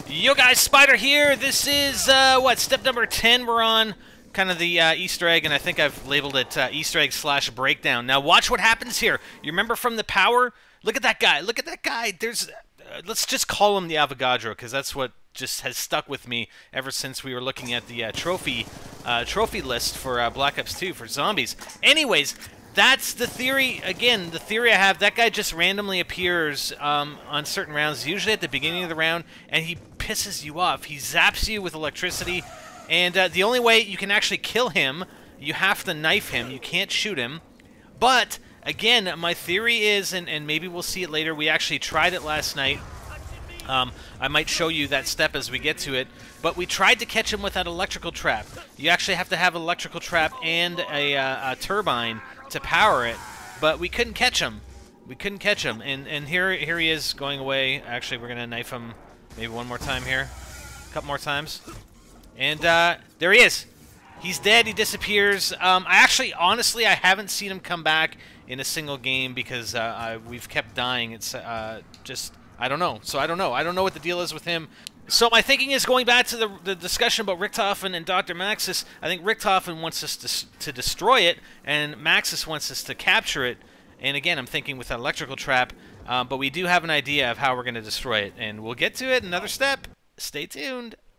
Yo guys, Spider here. This is, step number 10 we're on. Kind of the Easter egg, and I think I've labeled it Easter egg / breakdown. Now watch what happens here. You remember from the power? Look at that guy. Look at that guy. There's, let's just call him the Avogadro, because that's what just has stuck with me ever since we were looking at the trophy list for Black Ops 2 for zombies. Anyways, that's the theory. Again, the theory I have, that guy just randomly appears on certain rounds, usually at the beginning of the round, and he pisses you off. He zaps you with electricity, and the only way you can actually kill him, you have to knife him. You can't shoot him. But, again, my theory is, and maybe we'll see it later, we actually tried it last night. I might show you that step as we get to it, but we tried to catch him with that electrical trap. You actually have to have an electrical trap and a turbine to power it, but we couldn't catch him. We couldn't catch him, and here he is going away. Actually, we're gonna knife him maybe one more time here, a couple more times, and there he is. He's dead. He disappears. Honestly, I haven't seen him come back in a single game because we've kept dying. It's just, I don't know. So I don't know. I don't know what the deal is with him. So my thinking is, going back to the discussion about Richtofen and Dr. Maxis, I think Richtofen wants us to destroy it, and Maxis wants us to capture it. And again, I'm thinking with an electrical trap, but we do have an idea of how we're going to destroy it, and we'll get to it in another step. Stay tuned.